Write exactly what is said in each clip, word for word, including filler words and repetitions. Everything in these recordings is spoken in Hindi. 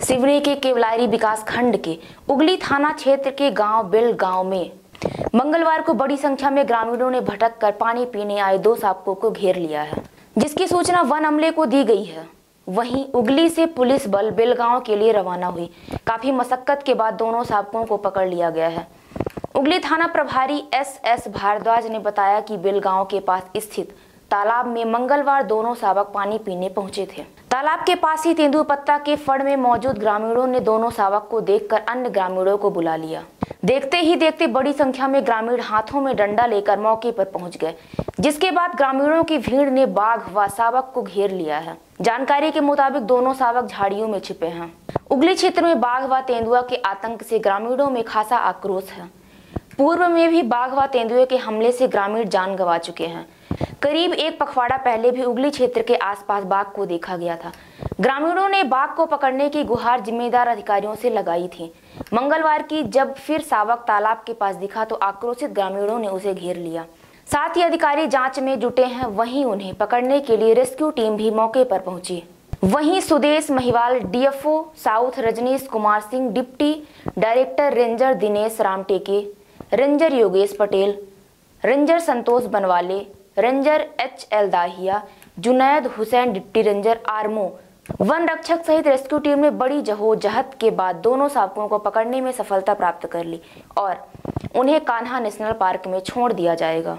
सिवनी के केवलारी विकास खंड के उगली थाना क्षेत्र के गांव बिल गांव में मंगलवार को बड़ी संख्या में ग्रामीणों ने भटक कर पानी पीने आए दो शावकों को घेर लिया है, जिसकी सूचना वन अमले को दी गई है। वहीं उगली से पुलिस बल बिलगांव के लिए रवाना हुई। काफी मशक्कत के बाद दोनों शावकों को पकड़ लिया गया है। उगली थाना प्रभारी एस एस भारद्वाज ने बताया कि बिलगांव के पास स्थित तालाब में मंगलवार दोनों शावक पानी पीने पहुंचे थे। तालाब के पास ही तेंदुपत्ता के फड़ में मौजूद ग्रामीणों ने दोनों शावक को देखकर अन्य ग्रामीणों को बुला लिया। देखते ही देखते बड़ी संख्या में ग्रामीण हाथों में डंडा लेकर मौके पर पहुंच गए, जिसके बाद ग्रामीणों की भीड़ ने बाघ व शावक को घेर लिया है। जानकारी के मुताबिक दोनों शावक झाड़ियों में छिपे हैं। उगली क्षेत्र में बाघ व तेंदुआ के आतंक से ग्रामीणों में खासा आक्रोश है। पूर्व में भी बाघ व तेंदुए के हमले से ग्रामीण जान गंवा चुके हैं। करीब एक पखवाड़ा पहले भी उगली क्षेत्र के आसपास बाघ को देखा गया था। ग्रामीणों ने बाघ को पकड़ने की गुहार जिम्मेदार अधिकारियों से लगाई थी। मंगलवार की जब फिर शावक तालाब के पास दिखा तो आक्रोशित ग्रामीणों ने उसे घेर लिया। साथ ही अधिकारी जांच में जुटे हैं। वहीं उन्हें पकड़ने के लिए रेस्क्यू टीम भी मौके पर पहुंची। वहीं Sudesh Mahiwal, DFO South Rajnish Kumar Singh, deputy director ranger Dinesh Ramteke, ranger Yogesh Patel, ranger Santosh Banwale, ranger H L Dahiya, Junaid Hussain, deputy ranger Armo, वन रक्षक सहित रेस्क्यू टीम ने बड़ी जहोजहद के बाद दोनों शावकों को पकड़ने में सफलता प्राप्त कर ली और उन्हें कान्हा नेशनल पार्क में छोड़ दिया जाएगा।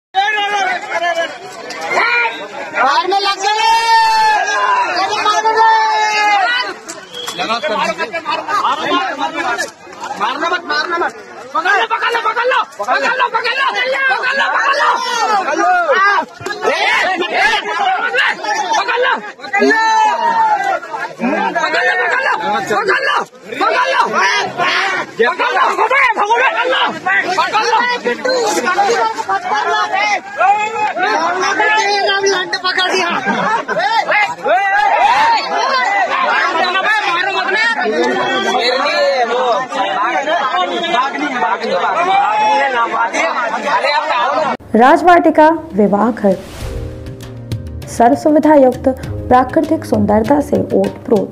मारना मत, मारना मत, पकड़ लो, पकड़ लो, पकड़ लो, पकड़ लो, पकड़ लो, पकड़ लो, पकड़ लो, पकड़ लो, पकड़ लो, पकड़ लो, पकड़ लो, पकड़ दिया। राजवाटिका विवाह घर सर्व सुविधा युक्त प्राकृतिक सुंदरता से ओतप्रोत।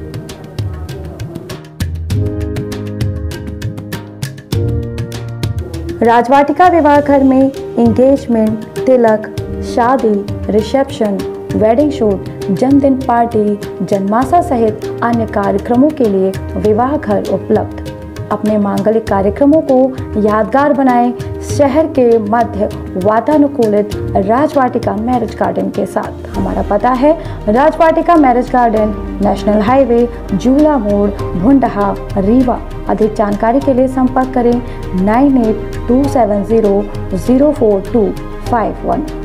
राजवाटिका विवाह घर में एंगेजमेंट, तिलक, शादी, रिसेप्शन, वेडिंग शूट, जन्मदिन पार्टी, जन्माशा सहित अन्य कार्यक्रमों के लिए विवाह घर उपलब्ध। अपने मांगलिक कार्यक्रमों को यादगार बनाएं शहर के मध्य वातानुकूलित राजवाटिका मैरिज गार्डन के साथ। हमारा पता है Rajvatika marriage garden, national highway, Jula मोड़, भुंडहा, रीवा। अधिक जानकारी के लिए संपर्क करें nine eight two seven zero zero four two five one.